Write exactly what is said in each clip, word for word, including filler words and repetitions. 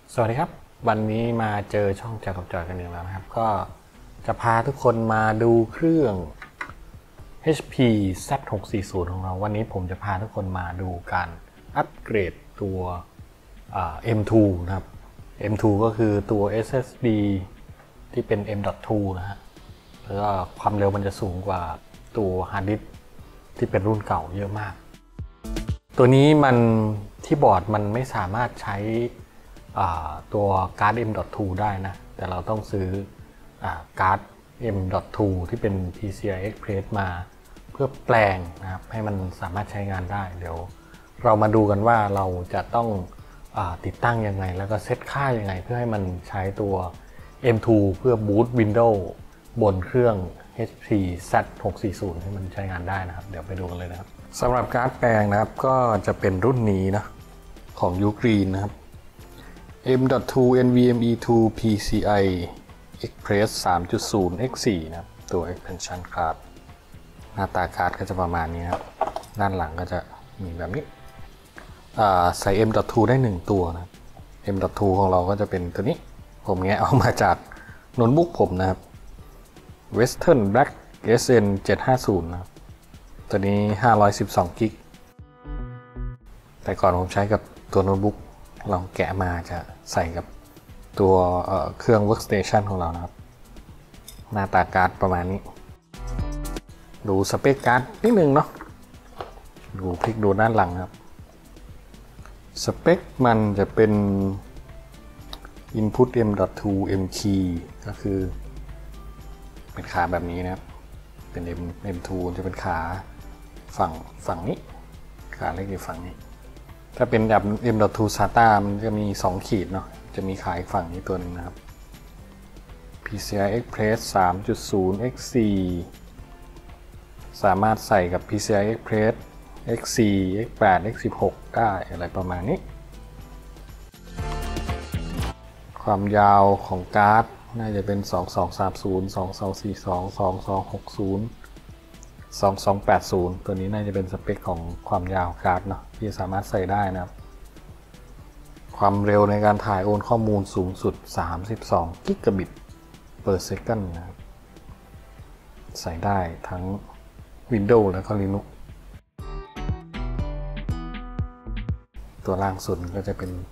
สวัสดีครับวันนี้มาเจอช่องแจกกับจอยกันอีกแล้วนะครับก็จะพาทุกคนมาดูเครื่อง เอช พี แซด หกสี่ศูนย์ ของเราวันนี้ผมจะพาทุกคนมาดูการอัปเกรดตัว เอ็ม ทู นะครับ เอ็ม ทู ก็คือตัว เอส เอส ดี ที่เป็น เอ็ม ดอท ทู นะฮะแล้วก็ความเร็วมันจะสูงกว่าตัวฮาร์ดดิสก์ที่เป็นรุ่นเก่าเยอะมากตัวนี้มันที่บอร์ดมันไม่สามารถใช้ตัวการ์ด เอ็ม ดอท ทู ได้นะแต่เราต้องซื้อการ์ด เอ็ม ดอท ทู ที่เป็น พี ซี ไอ Express มาเพื่อแปลงนะครับให้มันสามารถใช้งานได้เดี๋ยวเรามาดูกันว่าเราจะต้องติดตั้งยังไงแล้วก็เซตค่ายังไงเพื่อให้มันใช้ตัว เอ็ม ทู เพื่อ boot Windows บนเครื่อง เอช พี แซด หกสี่ศูนย์ ให้มันใช้งานได้นะครับเดี๋ยวไปดูกันเลยนะครับสำหรับการ์ดแปลงนะครับก็จะเป็นรุ่นนี้นะของ Ugreen นะครับ เอ็ม ดอท ทู เอ็น วี เอ็ม อี ทู พี ซี ไอ Express สามจุดศูนย์ เอ็กซ์ โฟร์ นะครับตัว expansion card หน้าตาการ์ดก็จะประมาณนี้ครับด้านหลังก็จะมีแบบนี้ใส่ เอ็ม ดอท ทู ได้หนึ่งตัวนะ เอ็ม ดอท ทู ของเราก็จะเป็นตัวนี้ผมแงะเอามาจากโน้ตบุ๊กผมนะครับ Western Black เอส เอ็น เจ็ดห้าศูนย์ นะครับตัวนี้ห้าร้อยสิบสองกิกแต่ก่อนผมใช้กับตัวโน้ตบุ๊กลองแกะมาจะใส่กับตัวเครื่อง workstation ของเรานะครับหน้าตาการ์ดประมาณนี้ดูสเปคการ์ดนิดนึงเนาะดูพลิกดูด้านหลังครับสเปคมันจะเป็น input เอ็ม ดอท ทู เอ็ม key ก็คือเป็นขาแบบนี้นะครับเป็น M เอ็ม ทู จะเป็นขาฝั่งฝั่งนี้ขาเล็กอยู่ฝั่งนี้ถ้าเป็นแบบ เอ็ม ดอท ทู ซาต้า มันจะมีสองขีดเนาะจะมีขาอีกฝั่งนี้ตัวนึงนะครับ พี ซี ไอ Express สามจุดศูนย์ เอ็กซ์ โฟร์ สามารถใส่กับ พี ซี ไอ Express เอ็กซ์ โฟร์ เอ็กซ์ แปด เอ็กซ์ สิบหก ได้อะไรประมาณนี้ความยาวของการ์ดน่าจะเป็นสองสองสามศูนย์ สองสองสี่สอง สองสองหกศูนย์ สองสองแปดศูนย์ตัวนี้น่าจะเป็นสเปคของความยาวการ์ดเนาะที่สามารถใส่ได้นะครับความเร็วในการถ่ายโอนข้อมูลสูงสุดสามสิบสองกิกะบิต per second นะครับใส่ได้ทั้ง Windows แล้วก็ Linux ตัวล่างสุดก็จะเป็น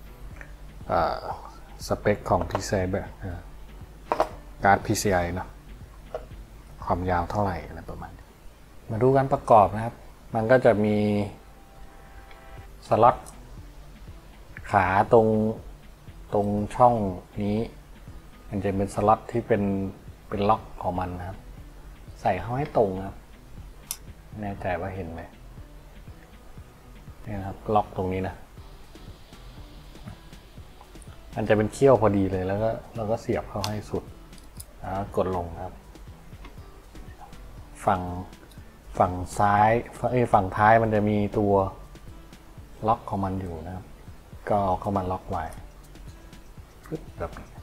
สเปคของ พี ซี ไอ แบบการ์ด พี ซี ไอ เนาะความยาวเท่าไหร่อะไรประมาณนี้มาดูการประกอบนะครับมันก็จะมีสล็อตขาตรงตรงช่องนี้มันจะเป็นสล็อตที่เป็นเป็นล็อกของมันนะครับใส่เข้าให้ตรงนะครับแน่ใจว่าเห็นไหมนี่นะครับล็อกตรงนี้นะมันจะเป็นเขี้ยวพอดีเลยแล้วก็เราก็เสียบเข้าให้สุดแล้วกดลงครับฝั่งฝั่งซ้ายเอ้ยฝั่งท้ายมันจะมีตัวล็อกของมันอยู่นะครับก็เอาเข้ามาล็อกไว้แบบนี้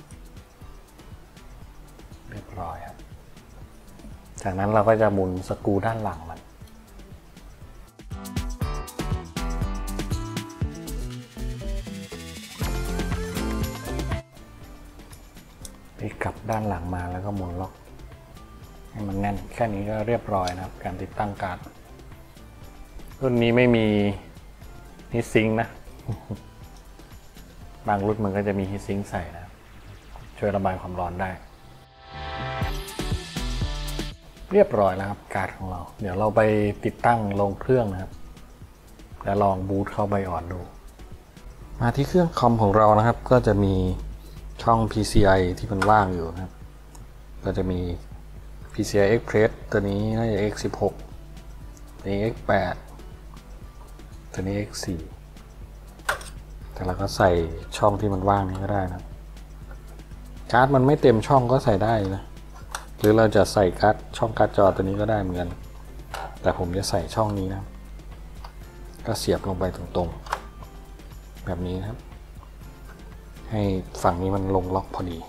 เรียบร้อยครับจากนั้นเราก็จะหมุนสกรูด้านหลังมันพลิกกลับด้านหลังมาแล้วก็หมุนล็อกให้มันแน่นแค่นี้ก็เรียบร้อยนะครับการติดตั้งการ์ดรุ่นนี้ไม่มีฮีทซิงค์นะบางรุ่นมันก็จะมีฮีทซิงค์ใส่นะช่วยระบายความร้อนได้เรียบร้อยแล้วครับการ์ดของเราเดี๋ยวเราไปติดตั้งลงเครื่องนะครับแล้วลองบูตเข้าไบออดดูมาที่เครื่องคอมของเรานะครับก็จะมีช่อง พี ซี ไอ ที่มันว่างอยู่นะครับก็จะมี พี ซี ไอ Express ตัวนี้น่าจะ เอ็กซ์ สิบหก ตัวนี้ เอ็กซ์ แปด ตัวนี้ เอ็กซ์ โฟร์ แต่เราก็ใส่ช่องที่มันว่างนี้ก็ได้นะการ์ดมันไม่เต็มช่องก็ใส่ได้นะหรือเราจะใส่การ์ดช่องการ์ดจอตัวนี้ก็ได้เหมือนกันแต่ผมจะใส่ช่องนี้นะก็เสียบลงไปตรงๆแบบนี้นะครับให้ฝั่งนี้มันลงล็อกพอดี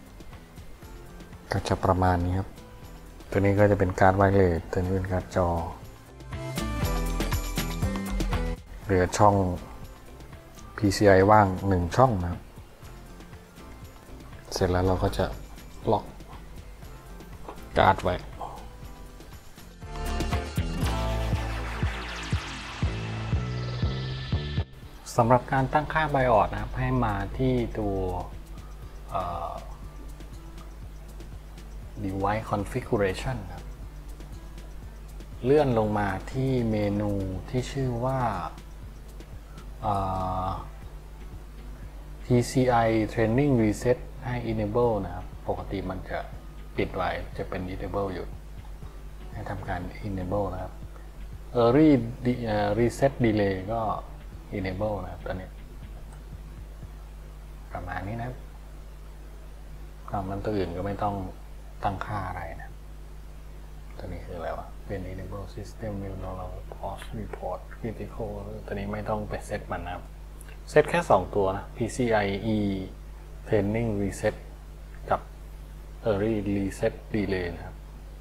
ก็จะประมาณนี้ครับตัวนี้ก็จะเป็นการ์ดไวเลสตัวนี้เป็นการ์ดจอเหลือช่องพี ซี ไอ ว่างหนึ่งช่องนะครับเสร็จแล้วเราก็จะล็อกการ์ดไว้สำหรับการตั้งค่า บี ไอ โอ เอส นะครับให้มาที่ตัว device configuration ครับเลื่อนลงมาที่เมนูที่ชื่อว่า พี ซี ไอ Training Reset ให้ enable นะครับปกติมันจะปิดไว้จะเป็น enable อยู่ให้ทำการ enable นะครับ early reset delay ก็ enable นะครับตอนนี้ประมาณนี้นะครับนอกนั้นตัวอื่นก็ไม่ต้องตั้งค่าอะไรนะตัวนี้คืออะไรวะเป็น enable system view เรา pause report critical ตัวนี้ไม่ต้องไปเซตมันนะครับเซตแค่สองตัวนะ พี ซี ไอ E training reset กับ early reset delay นะครับ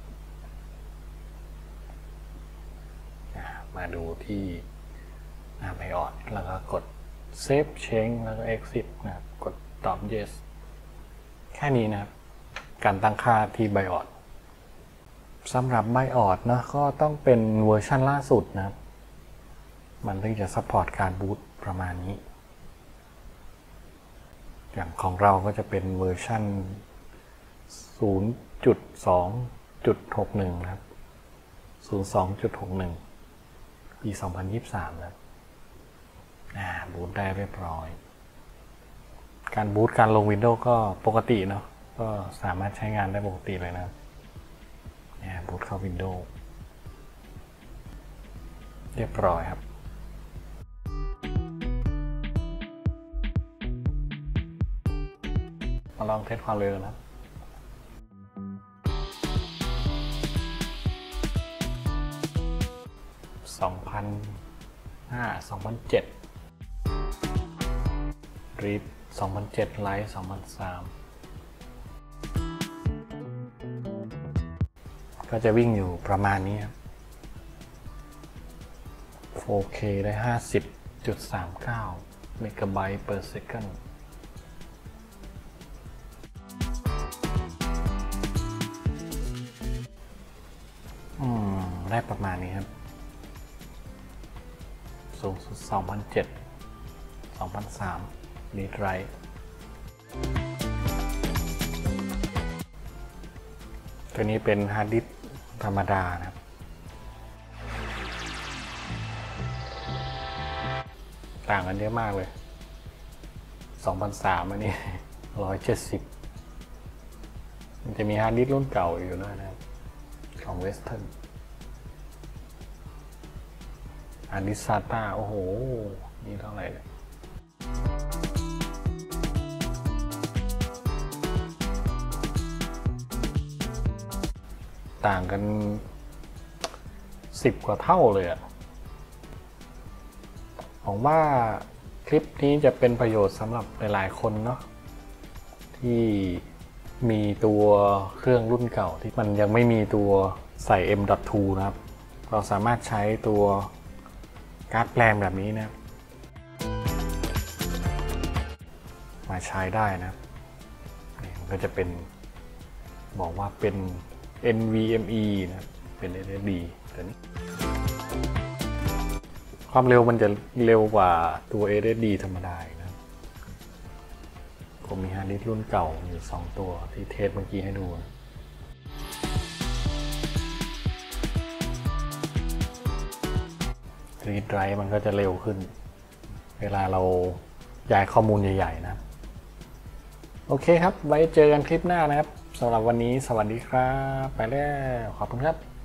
มาดูที่หน้า บี ไอ โอ เอส แล้วก็กด save change แล้วก็ exit นะครับกดตอบ yes แค่นี้นะครับการตั้งค่าที่ บี ไอ โอ เอส สำหรับ บี ไอ โอ เอส นะก็ต้องเป็นเวอร์ชันล่าสุดนะครับมันถึงจะซัพพอร์ตการบูตประมาณนี้อย่างของเราก็จะเป็นเวอร์ชัน ศูนย์จุดสองจุดหกหนึ่ง นะครับ ศูนย์สองจุดหกหนึ่ง ปี สองพันยี่สิบสาม นะครับบูตได้เรียบร้อยการบูตการลง Windows ก็ปกติเนาะก็สามารถใช้งานได้ปกติเลยนะครับเนี่ยบูตเข้า Windows เรียบร้อยครับมาลองเทสความเร็วนะสองพันห้า สองพันเจ็ดรีดสองพันเจ็ดไลท์สองพันสามก็จะวิ่งอยู่ประมาณนี้ครับ โฟร์เค ได้ ห้าสิบจุดสามเก้า เมกะไบต์ per second อืมได้ประมาณนี้ครับสูงสุด สองพันเจ็ด สองพันสาม รีดไรท์ตัวนี้เป็นฮาร์ดดิสก์ธรรมดานะครับต่างกันเยอะมากเลย สองพันสาม อันนี้ หนึ่งร้อยเจ็ดสิบ มันจะมีฮาร์ดดิสก์รุ่นเก่าอยู่ด้วยนะครับของเวสเทิร์นฮาร์ดดิสก์ ซาต้า โอ้โห นี่เท่าไหร่เนี่ยต่างกันสิบกว่าเท่าเลยอะผมว่าคลิปนี้จะเป็นประโยชน์สำหรับหลายๆคนเนาะที่มีตัวเครื่องรุ่นเก่าที่มันยังไม่มีตัวใส่ เอ็ม ดอท ทู นะครับเราสามารถใช้ตัวการ์ดแปลงแบบนี้นะมาใช้ได้นะนี่มันก็จะเป็นบอกว่าเป็น เอ็น วี เอ็ม อี นะเป็น เอส เอส ดี ตัวนี้ความเร็วมันจะเร็วกว่าตัว เอส เอส ดี ธรรมดานะผมมีฮาร์ดดิสก์รุ่นเก่าอยู่สองตัวที่เทสเมื่อกี้ให้ดูรีดไรท์มันก็จะเร็วขึ้นเวลาเราย้ายข้อมูลใหญ่ๆนะโอเคครับไว้เจอกันคลิปหน้านะครับสำหรับวันนี้สวัสดีครับไปแล้วขอบคุณครับ